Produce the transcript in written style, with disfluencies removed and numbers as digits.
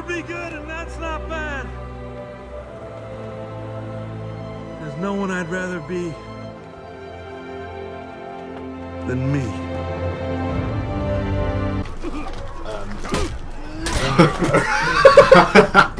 to be good, and that's not bad. There's no one I'd rather be than me.